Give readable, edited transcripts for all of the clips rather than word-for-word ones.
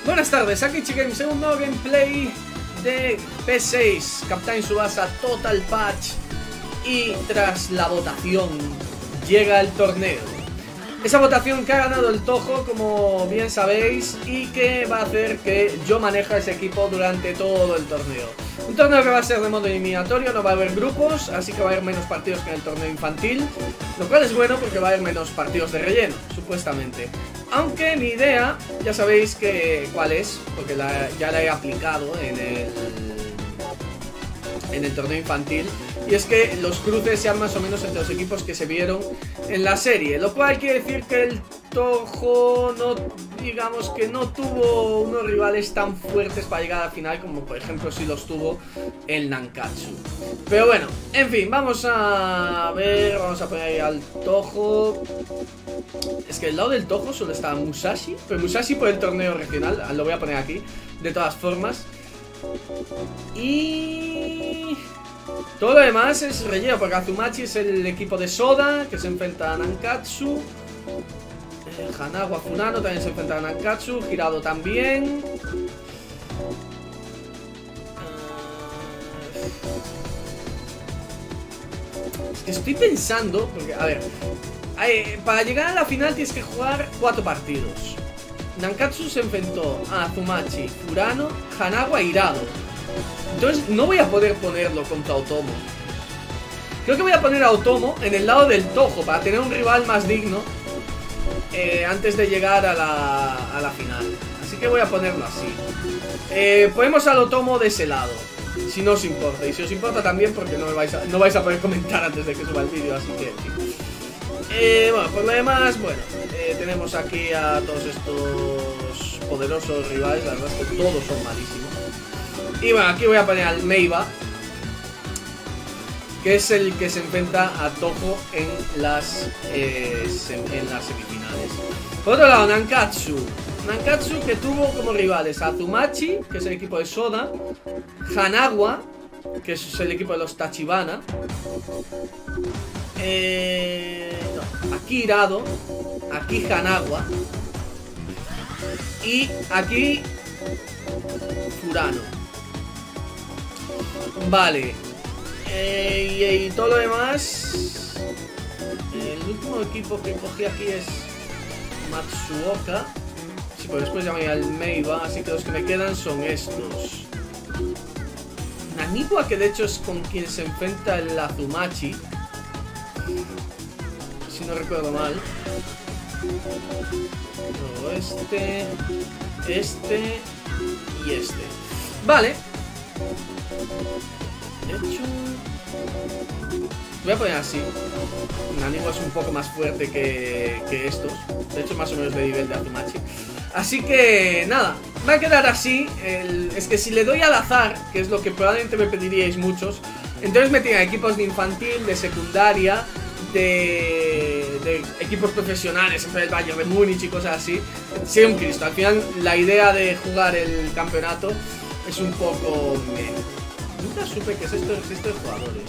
Buenas tardes, aquí Chigames, un nuevo gameplay de P6 Captain Tsubasa Total Patch. Y tras la votación llega el torneo. Esa votación que ha ganado el Toho, como bien sabéis, y que va a hacer que yo maneje ese equipo durante todo el torneo. Un torneo que va a ser de modo eliminatorio, no va a haber grupos, así que va a haber menos partidos que en el torneo infantil, lo cual es bueno porque va a haber menos partidos de relleno, supuestamente. Aunque mi idea, ya sabéis cuál es, porque ya la he aplicado en el torneo infantil, y es que los cruces sean más o menos entre los equipos que se vieron en la serie, lo cual quiere decir que el Toho digamos que no tuvo unos rivales tan fuertes para llegar al final como por ejemplo si los tuvo el Nankatsu. Pero bueno, en fin, vamos a ver, vamos a poner ahí al Toho. Es que al lado del Toho solo está Musashi, pero Musashi por el torneo regional, lo voy a poner aquí, de todas formas. Y todo lo demás es relleno, porque Azumachi es el equipo de Soda, que se enfrenta a Nankatsu. Hanawa Funano también se enfrenta a Nankatsu. Hirado también. Es que estoy pensando, porque, a ver, para llegar a la final tienes que jugar 4 partidos. Nankatsu se enfrentó a Azumachi, Furano, Hanawa e Hirado. Entonces no voy a poder ponerlo contra Otomo. Creo que voy a poner a Otomo en el lado del Toho para tener un rival más digno antes de llegar a la final. Así que voy a ponerlo así. Ponemos al Otomo de ese lado, si no os importa. Y si os importa también, porque no vais a poder comentar antes de que suba el vídeo. Así que, bueno, por lo demás, bueno, tenemos aquí a todos estos poderosos rivales. La verdad es que todos son malísimos. Y bueno, aquí voy a poner al Meiba, que es el que se enfrenta a Toho en las semifinales. Por otro lado, Nankatsu. Nankatsu, que tuvo como rivales a Azumachi, que es el equipo de Soda, Hanawa, que es el equipo de los Tachibana, aquí Hirado, aquí Hanawa y aquí Furano. Vale. Y todo lo demás, el último equipo que cogí aquí es Matsuoka. Sí, pues después llamé al Meiba, así que los que me quedan son estos. Naniwa, que de hecho es con quien se enfrenta el Azumachi, si no recuerdo mal. No, este y este. Vale. De hecho, voy a poner así. Naniwa es un poco más fuerte que estos. De hecho, más o menos de nivel de Azumachi. Así que, nada, va a quedar así. Es que si le doy al azar, que es lo que probablemente me pediríais muchos, entonces me tiran equipos de infantil, de secundaria, de equipos profesionales, siempre el Bayern de Múnich y cosas así. Sería un Cristo. Al final, la idea de jugar el campeonato es un poco... Nunca supe qué es esto de jugadores.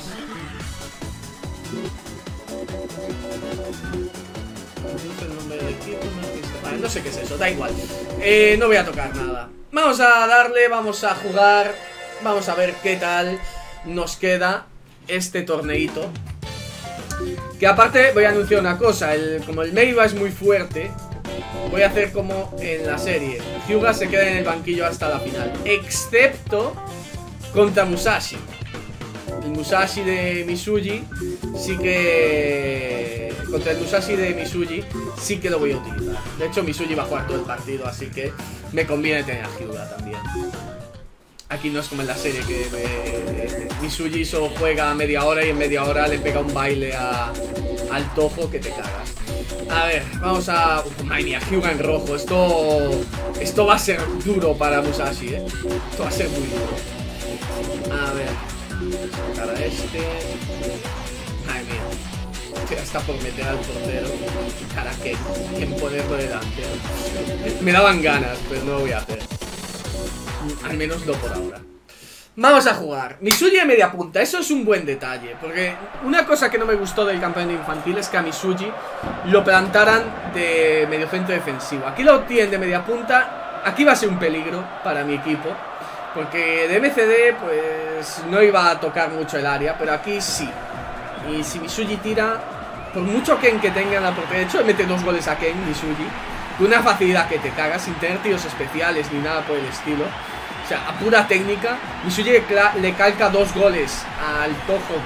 El nombre del equipo, vale, no sé qué es eso, da igual. No voy a tocar nada. Vamos a darle, vamos a jugar. Vamos a ver qué tal nos queda este torneito. Que aparte voy a anunciar una cosa. Como el Meiba es muy fuerte, voy a hacer como en la serie. Hyuga se queda en el banquillo hasta la final, excepto contra Musashi. El Musashi de Misuji sí que... Contra el Musashi de Misuji sí que lo voy a utilizar. De hecho, Misuji va a jugar todo el partido, así que me conviene tener a Hyuga también. Aquí no es como en la serie, que Misuji solo juega media hora y en media hora le pega un baile al Toho que te cagas. A ver, vamos a... Madre mía, Hyuga en rojo. Esto va a ser duro para Musashi, Esto va a ser muy duro. A ver, para este. Ay, mira, está por meter al portero. Cara, que ponerlo delante. Me daban ganas, pero no lo voy a hacer. Al menos no por ahora. Vamos a jugar. Misuji de media punta, eso es un buen detalle. Porque una cosa que no me gustó del campeonato infantil es que a Misuji lo plantaran de mediocentro defensivo. Aquí lo tienen de media punta aquí va a ser un peligro para mi equipo, porque de MCD pues no iba a tocar mucho el área, pero aquí sí. Y si Misugi tira, por mucho Ken que tenga en la portería, de hecho le mete 2 goles a Ken, Misugi, con una facilidad que te cagas, sin tener tiros especiales ni nada por el estilo. O sea, a pura técnica, Misugi le calca 2 goles al Toho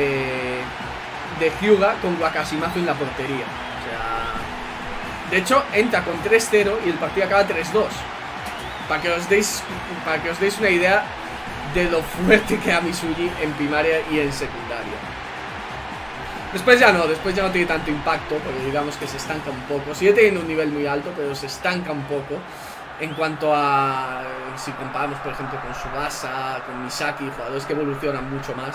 de Hyuga con Wakashimazu en la portería. O sea, de hecho, entra con 3-0 y el partido acaba 3-2. Para que os deis una idea de lo fuerte que era Misugi en primaria y en secundaria. Después ya no tiene tanto impacto, porque digamos que se estanca un poco. Sigue teniendo un nivel muy alto, pero se estanca un poco. En cuanto a, si comparamos por ejemplo con Tsubasa, con Misaki, jugadores que evolucionan mucho más,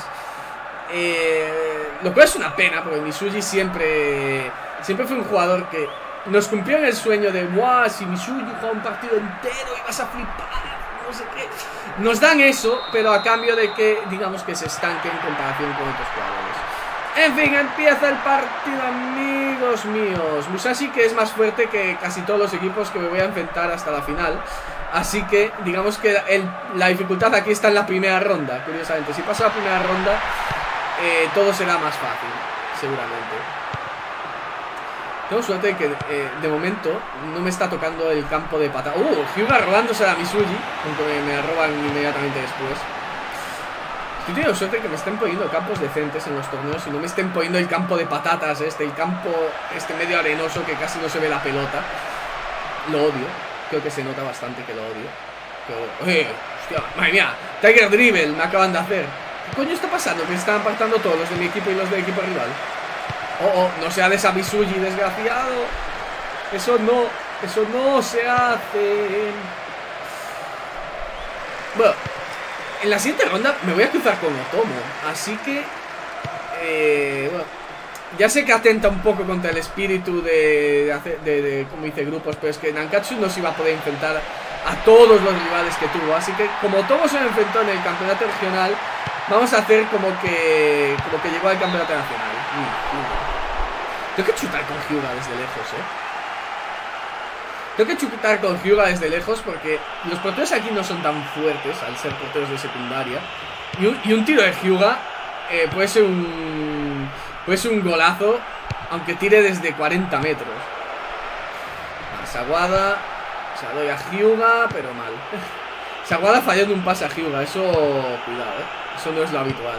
lo cual es una pena, porque Misugi siempre fue un jugador que nos cumplió en el sueño de ¡guau! Si Misugi juega un partido entero y vas a flipar, no sé qué. Nos dan eso, pero a cambio de que, digamos, que se estanque en comparación con otros jugadores. En fin, empieza el partido, amigos míos. Musashi, que es más fuerte que casi todos los equipos que me voy a enfrentar hasta la final. Así que, digamos que la dificultad aquí está en la primera ronda, curiosamente. Si paso la primera ronda, todo será más fácil, seguramente. Tengo suerte de que, de momento, no me está tocando el campo de patata. Hyuga robándose a Misugi, aunque me roban inmediatamente después. Estoy teniendo suerte que me estén poniendo campos decentes en los torneos y no me estén poniendo el campo de patatas el campo medio arenoso que casi no se ve la pelota. Lo odio, creo que se nota bastante que lo odio. Pero, hostia, madre mía, Tiger Dribble me acaban de hacer. ¿Qué coño está pasando? Que se están apartando todos los de mi equipo y los del equipo rival. No se ha de esa Misugi, desgraciado. Eso no se hace. Bueno, en la siguiente ronda me voy a cruzar con Otomo. Así que bueno, ya sé que atenta un poco contra el espíritu de como dice, grupos. Pero es que Nankatsu no se iba a poder enfrentar a todos los rivales que tuvo. Así que como Otomo se enfrentó en el campeonato regional, vamos a hacer como que llegó al campeonato nacional. Tengo que chutar con Hyuga desde lejos, Tengo que chutar con Hyuga desde lejos porque los porteros aquí no son tan fuertes al ser porteros de secundaria. Y un tiro de Hyuga puede ser un golazo, aunque tire desde 40 metros. Sawada, se la doy a Hyuga, pero mal. Sawada fallando un pase a Hyuga, eso, cuidado, eso no es lo habitual.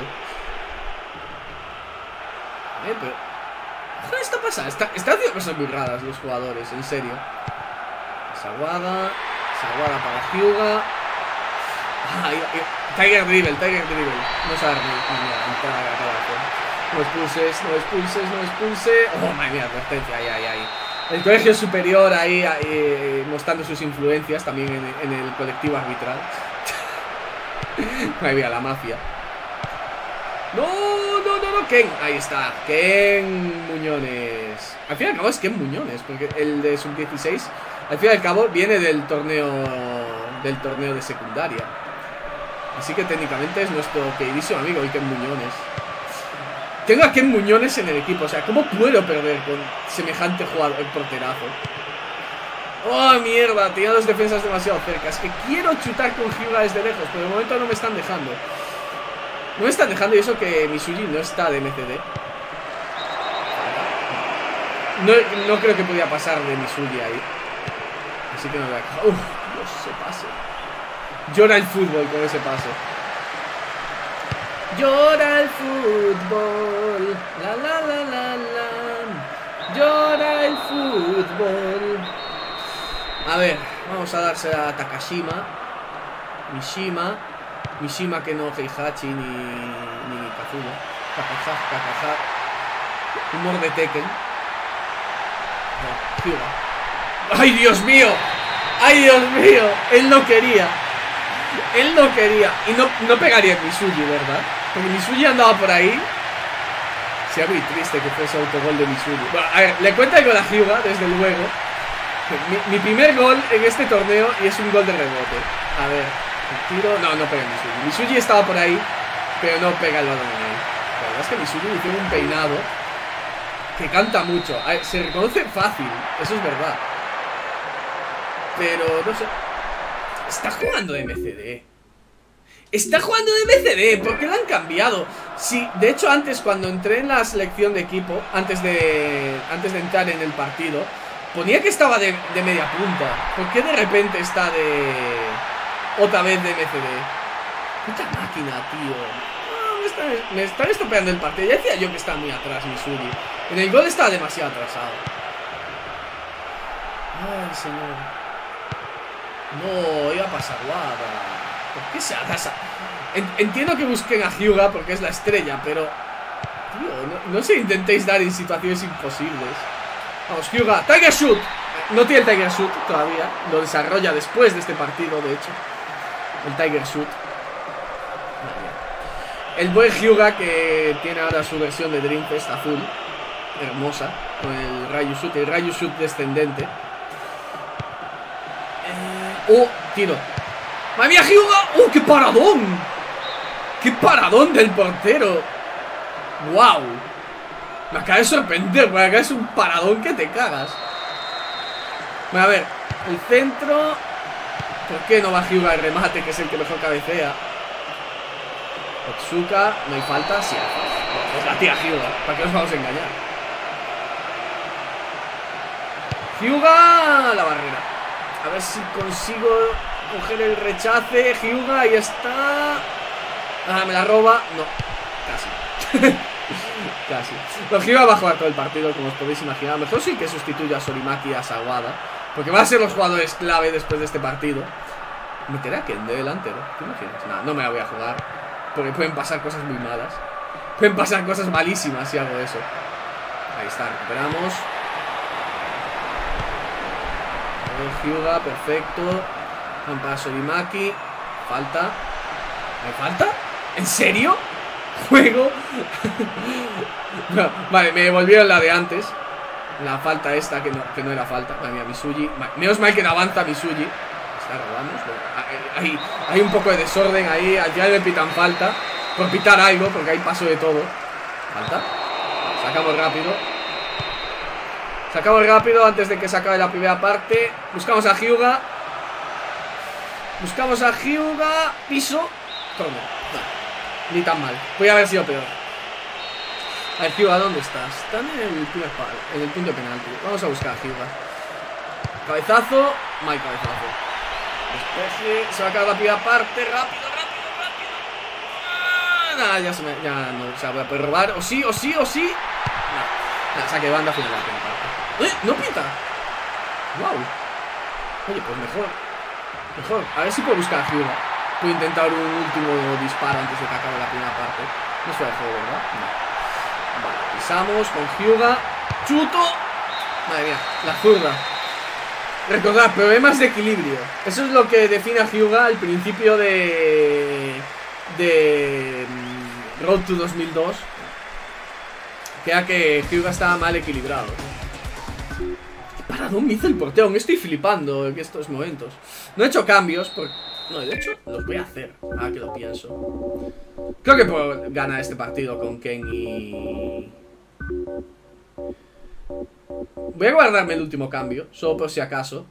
Pero ¿qué está pasando? Está haciendo cosas muy raras los jugadores, en serio. Sawada para Hyuga. Tiger Dribble. No sabe no expulse. Oh, madre mía, advertencia, ahí. El colegio superior ahí mostrando sus influencias también en el colectivo arbitral. Madre mía, la mafia. No, Ken, ahí está, Ken Muñones. Al fin y al cabo es Ken Muñones, porque el de sub-16 al fin y al cabo viene del torneo de secundaria. Así que técnicamente es nuestro queridísimo amigo Ken Muñones. Tengo a Ken Muñones en el equipo, o sea, ¿cómo puedo perder con semejante jugador, el porterazo? Oh, mierda, tenía dos defensas demasiado cerca. Es que quiero chutar con Hyuga desde lejos, pero de momento no me están dejando. No me están dejando, y eso que Misugi no está de MCD. No creo que podía pasar de Misugi ahí. Así que no voy a... Dios, ese pase. Llora el fútbol con ese pase. Llora el fútbol. La. Llora el fútbol. A ver, vamos a darse a Takashima. Mishima que no Heihachi ni Kazuya. Kakaha. Humor de Tekken. Hyuga. ¡Ay, Dios mío! Él no quería. Y no pegaría en Misugi, ¿verdad? Porque Misugi andaba por ahí. Sería muy triste que fuese autogol de Misugi. Bueno, a ver, le cuenta el gol a Hyuga, desde luego. Mi primer gol en este torneo, y es un gol de rebote. A ver, el tiro... No pega en Misugi. Misugi estaba por ahí, pero no pega el balón en él. La verdad es que Misugi tiene un peinado que canta mucho. A ver, se reconoce fácil, eso es verdad. Pero no sé. Está jugando de MCD. Está jugando de MCD. ¿Por qué lo han cambiado? Sí, de hecho antes cuando entré en la selección de equipo, antes de entrar en el partido, ponía que estaba de media punta. ¿Por qué de repente está otra vez de MCD? Puta máquina, tío. Me están estropeando el partido. Ya decía yo que está muy atrás Missouri. En el gol estaba demasiado atrasado. Ay, señor. No, iba a pasar guada. ¿Por qué se atrasa? Entiendo que busquen a Hyuga porque es la estrella, pero... Tío, no se intentéis dar en situaciones imposibles. Vamos, Hyuga. Tiger Shoot. No tiene el Tiger Shoot todavía. Lo desarrolla después de este partido, de hecho. El Tiger Shoot. El buen Hyuga que tiene ahora su versión de Dreamfest azul. Hermosa. Con el Ryu Shoot. El Ryu Shoot descendente. Tiro. ¡Madre mía, Hyuga! ¡Qué paradón! ¡Qué paradón del portero! ¡Wow! Me acaba de sorprender, porque acá es un paradón que te cagas. Bueno, a ver, el centro. ¿Por qué no va Hyuga el remate, que es el que mejor cabecea? Otsuka, no hay falta, sí hay falta. Es la tía Hyuga, ¿para qué nos vamos a engañar? Hyuga, la barrera. A ver si consigo coger el rechace. Hyuga, ahí está. Ah, me la roba. No, casi. Casi. No, Hyuga va a jugar todo el partido, como os podéis imaginar. Mejor sí que sustituya a Sorimaki y a Sawada, porque van a ser los jugadores clave después de este partido. ¿Meterá a Ken de delantero? ¿Te imaginas? Nada, no me la voy a jugar, porque pueden pasar cosas muy malas. Pueden pasar cosas malísimas si hago eso. Ahí está, recuperamos. Hyuga, perfecto. Van para Sorimaki. Falta. ¿Hay falta? ¿En serio? ¿Juego? No, vale, me devolvieron la de antes. La falta esta, que no era falta. Madre mía, Misugi. Menos mal que no avanza Misugi. Está robando. Hay un poco de desorden ahí. Al final me pitan falta. Por pitar algo, porque hay paso de todo. Falta. Sacamos rápido. Sacamos rápido antes de que se acabe la primera parte. Buscamos a Hyuga. Buscamos a Hyuga. Piso. Toma. Vale. Ni tan mal. Podría haber sido peor. A ver, Hyuga, ¿dónde estás? Está en el primer palo, en el punto de penalti. Vamos a buscar a Hyuga. Cabezazo. Mal cabezazo. Despeje. Se va a acabar la primera parte. Rápido. Nada, ya no se va a poder robar. O sí. Nada, saque de banda final de la primera parte. ¡No pita! ¡Wow! Oye, pues mejor. A ver si puedo buscar a Hyuga. Puedo intentar un último disparo antes de que acabe la primera parte. No se va a juego, ¿verdad? No. Vale, pisamos con Hyuga. ¡Chuto! Madre mía, la zurda. Recordad, problemas de equilibrio. Eso es lo que define a Hyuga al principio de Road to 2002. Que era que Hyuga estaba mal equilibrado. Paradón me hizo el portero, me estoy flipando en estos momentos. No he hecho cambios, no, de hecho los voy a hacer. Ahora que lo pienso. Creo que puedo ganar este partido con Ken y... Voy a guardarme el último cambio, solo por si acaso.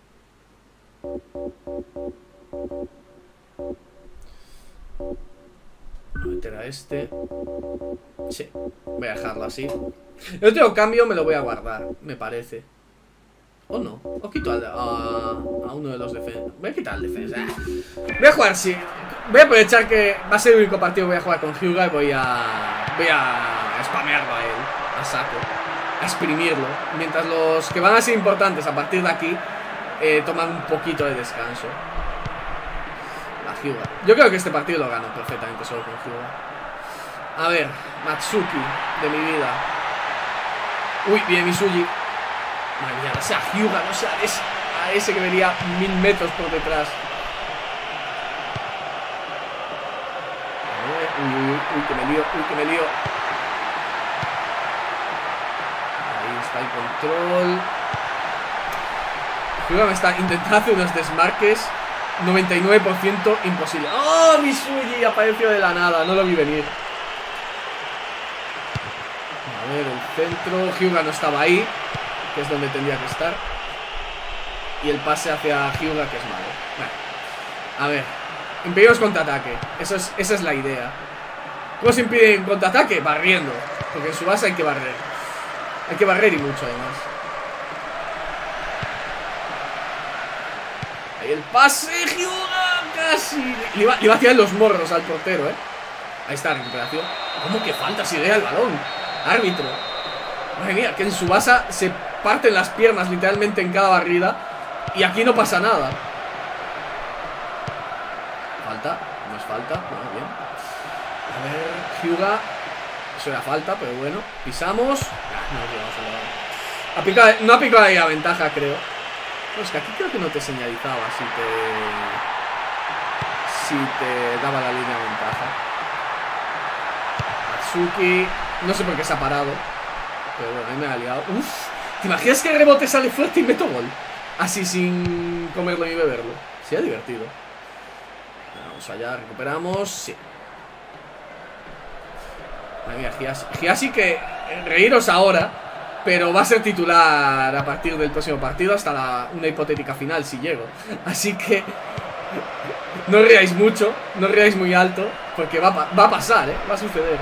Voy a meter a este. Sí, voy a dejarlo así. El último cambio me lo voy a guardar, me parece. O no, o quito a uno de los defensas. Voy a quitar al defensa. Voy a jugar, sí. Voy a aprovechar que va a ser el único partido que voy a jugar con Hyuga y voy a spamearlo a él, a saco, a exprimirlo. Mientras los que van a ser importantes a partir de aquí toman un poquito de descanso. La Hyuga. Yo creo que este partido lo gano perfectamente solo con Hyuga. A ver, Matsuki de mi vida. Uy, bien Misugi. Madre mía, no sea Hyuga, no sea a ese que venía 1000 metros por detrás. Uy, que me lío. Ahí está el control. Hyuga me está intentando hacer unos desmarques 99% imposible. ¡Oh, Misugi! Apareció de la nada, no lo vi venir. A ver, el centro. Hyuga no estaba ahí, que es donde tendría que estar. Y el pase hacia Hyuga, que es malo. Bueno. A ver, impedimos contraataque. Esa es la idea. ¿Cómo se impide en contraataque? Barriendo. Porque en su base hay que barrer. Hay que barrer y mucho además. Ahí el pase, Hyuga, casi. Le iba a tirar los morros al portero, Ahí está, recuperación. ¿Cómo que falta si llega el balón? Árbitro. Madre mía, que en su base se parten las piernas literalmente en cada barrida. Y aquí no pasa nada. Falta, no es falta. Bueno, bien. A ver, Hyuga. Eso era falta, pero bueno. Pisamos. No ha picado ahí la ventaja, creo. No, es que aquí creo que no te señalizaba si te daba la línea de ventaja. Matsuki. No sé por qué se ha parado. Pero bueno, ahí me ha liado. Uf. ¿Te imaginas que el rebote sale fuerte y meto gol? Así sin comerlo ni beberlo. Sería divertido. Vamos allá, recuperamos. Sí. Madre mía, Hiashi que reíros ahora, pero va a ser titular a partir del próximo partido hasta una hipotética final si llego. Así que no riáis mucho, no riáis muy alto, porque va a pasar, va a suceder.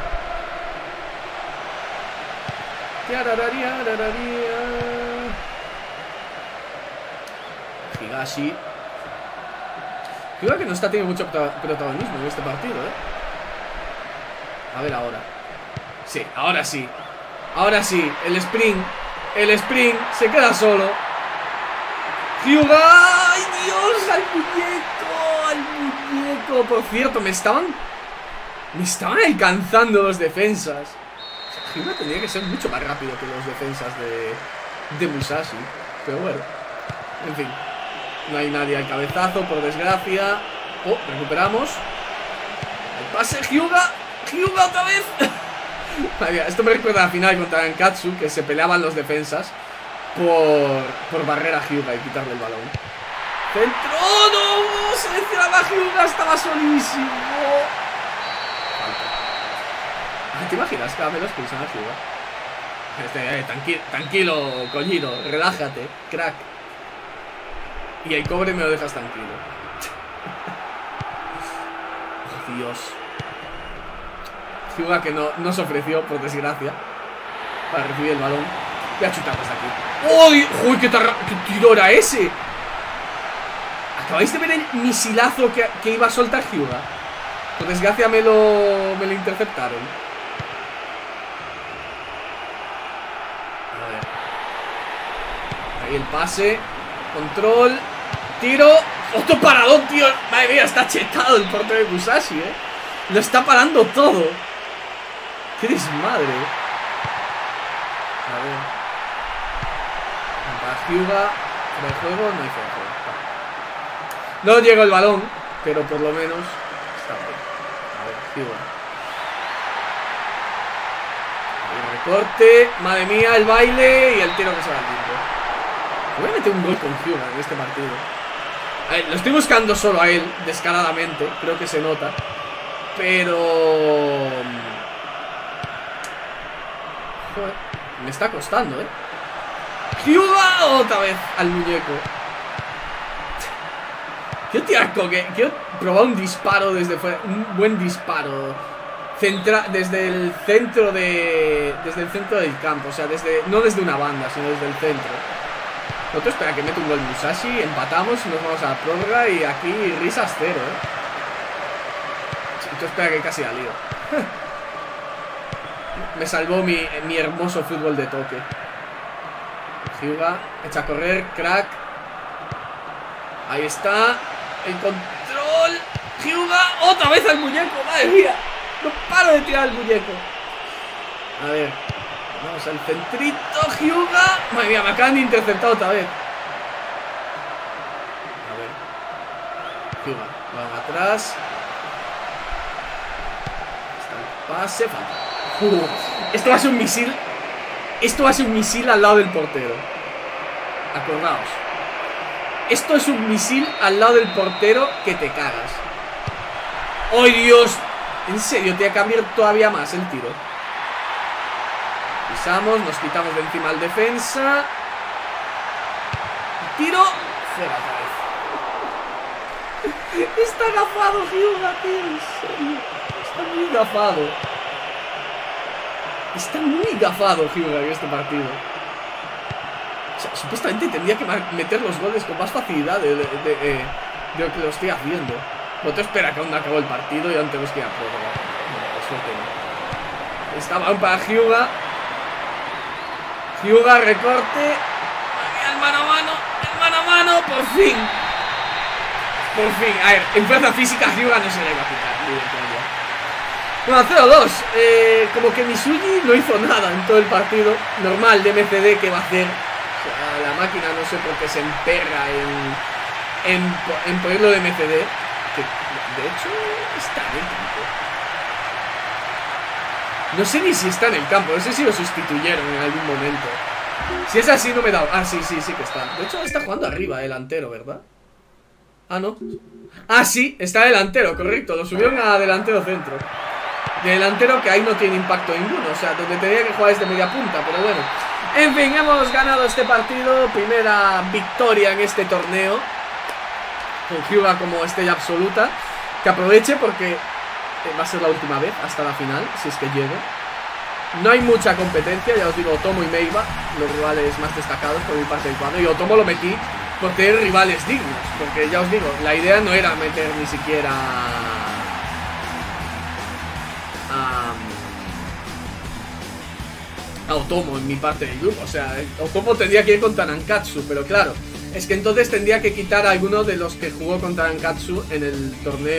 Higashi. Creo que no está teniendo mucho protagonismo en este partido, A ver ahora. Sí, ahora sí. Ahora sí, el sprint se queda solo. Hyuga. ¡Ay, Dios! ¡Al muñeco! Por cierto, me estaban alcanzando los defensas. O sea, Hyuga tendría que ser mucho más rápido que los defensas de Musashi. Pero bueno, en fin. No hay nadie al cabezazo, por desgracia. Oh, recuperamos. El pase, Hyuga otra vez. Esto me recuerda a la final contra Nankatsu, que se peleaban los defensas por barrer a Hyuga y quitarle el balón. ¡Centro! ¡No! Seleccionaba a Hyuga, estaba solísimo. Falta. ¿Te imaginas que me lo expulsan a Hyuga? Tranquilo, Kojiro, relájate, crack. Y el cobre me lo dejas tranquilo. Oh, Dios. Hyuga que no se ofreció, por desgracia, para recibir el balón. Voy a chutar desde aquí. ¡Oh! ¡Uy! ¿Qué tiro era ese? ¿Acabáis de ver el misilazo que iba a soltar Hyuga? Por desgracia me lo interceptaron. A ver. Ahí el pase. Control. Tiro. ¡Otro paradón, tío! Madre mía, está chetado el portero de Musashi, Lo está parando todo. ¡Qué desmadre! A ver. Para Hyuga. Para el juego, no hay juego. No llegó el balón, pero por lo menos está bien. A ver, Hyuga. El recorte. Madre mía, el baile y el tiro que se va al tiempo. Voy a meter un gol con Hyuga en este partido. A ver, lo estoy buscando solo a él, descaradamente. Creo que se nota. Pero... Joder, me está costando, Hyuga otra vez al muñeco. Quiero probar un disparo desde fuera. Un buen disparo. Desde el centro del campo. O sea, no desde una banda, sino desde el centro. Nosotros espera que mete un gol Musashi. Empatamos y nos vamos a la prórroga. Y aquí risas cero, Tú espera que casi la lío. Me salvó mi hermoso fútbol de toque. Hyuga, echa a correr, crack. Ahí está. El control. Hyuga, otra vez al muñeco. Madre mía, no paro de tirar al muñeco. A ver, vamos al centrito. Hyuga. Madre mía, me acaban de interceptar otra vez. A ver, Hyuga, van atrás. Pase, falta. Esto va a ser un misil. Esto va a ser un misil al lado del portero. Acordaos. Esto es un misil al lado del portero que te cagas. ¡Oh, Dios! En serio, te va a cambiar todavía más el tiro. Pisamos, nos quitamos de encima al defensa. Tiro. Fuera otra vez. Está gafado Hyuga, tío, en serio. Está muy gafado. Está muy gafado Hyuga en este partido. O sea, supuestamente tendría que meter los goles con más facilidad de lo que lo estoy haciendo. No te espera que aún no acabó el partido y aún tenemos que ir a prórroga. No, por suerte no. Está mal para Hyuga. Hyuga, recorte. El mano a mano. El mano a mano. Por fin. Por fin. A ver, en fuerza física Hyuga no se le iba a quitar. Bueno, 0-2. Como que Misugi no hizo nada en todo el partido. Normal de MCD que va a hacer. O sea, la máquina no sé por qué se emperra en ponerlo de MCD. Que de hecho está en el campo. No sé ni si está en el campo. No sé si lo sustituyeron en algún momento. Si es así no me da... Ah, sí que está. De hecho está jugando arriba, delantero, ¿verdad? Ah, no. Ah, sí, está delantero, correcto. Lo subieron a delantero centro. Delantero que ahí no tiene impacto ninguno. O sea, donde tenía que jugar es de media punta. Pero bueno. En fin, hemos ganado este partido. Primera victoria en este torneo. Con Hyuga como estrella absoluta. Que aproveche porque va a ser la última vez hasta la final, si es que llego. No hay mucha competencia, ya os digo, Otomo y Meiba, los rivales más destacados por mi parte del cuadro. Y Otomo lo metí por tener rivales dignos. Porque ya os digo, la idea no era meter ni siquiera a Otomo en mi parte del grupo. O sea, Otomo tendría que ir contra Nankatsu, pero claro, es que entonces tendría que quitar a alguno de los que jugó contra Nankatsu en el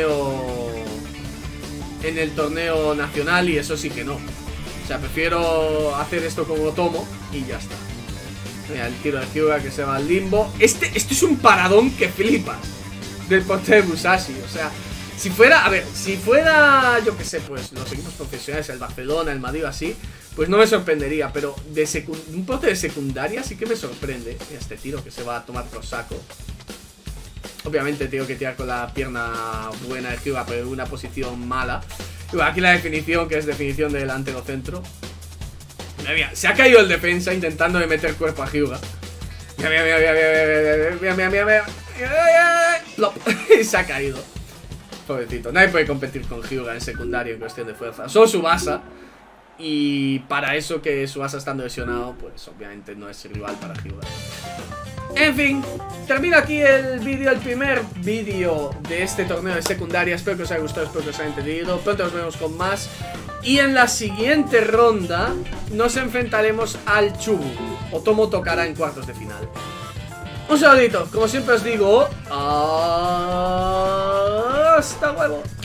torneo nacional, y eso sí que no. O sea, prefiero hacer esto con Otomo y ya está. Mira, el tiro de Hyuga que se va al limbo. Este es un paradón que flipas del portero de Musashi. O sea, si fuera, a ver, si fuera, yo qué sé, pues los equipos profesionales, el Barcelona, el Madrid, así, pues no me sorprendería. Pero de un portero de secundaria sí que me sorprende. Este tiro que se va a tomar por saco. Obviamente tengo que tirar con la pierna buena de Hyuga, pero en una posición mala. Y bueno, aquí la definición, que es definición de delantero centro. Mira, se ha caído el defensa intentando de meter cuerpo a Hyuga. Mira. Plop. Se ha caído. Pobrecito. Nadie puede competir con Hyuga en secundario en cuestión de fuerza. Solo Tsubasa. Y para eso que Tsubasa estando lesionado, pues obviamente no es rival para Hyuga. En fin, termino aquí el vídeo, el primer vídeo de este torneo de secundaria. Espero que os haya gustado, espero que os haya entendido. Pronto nos vemos con más. Y en la siguiente ronda nos enfrentaremos al Chubu. Otomo tocará en cuartos de final. Un saludito, como siempre os digo. ¡Hasta luego!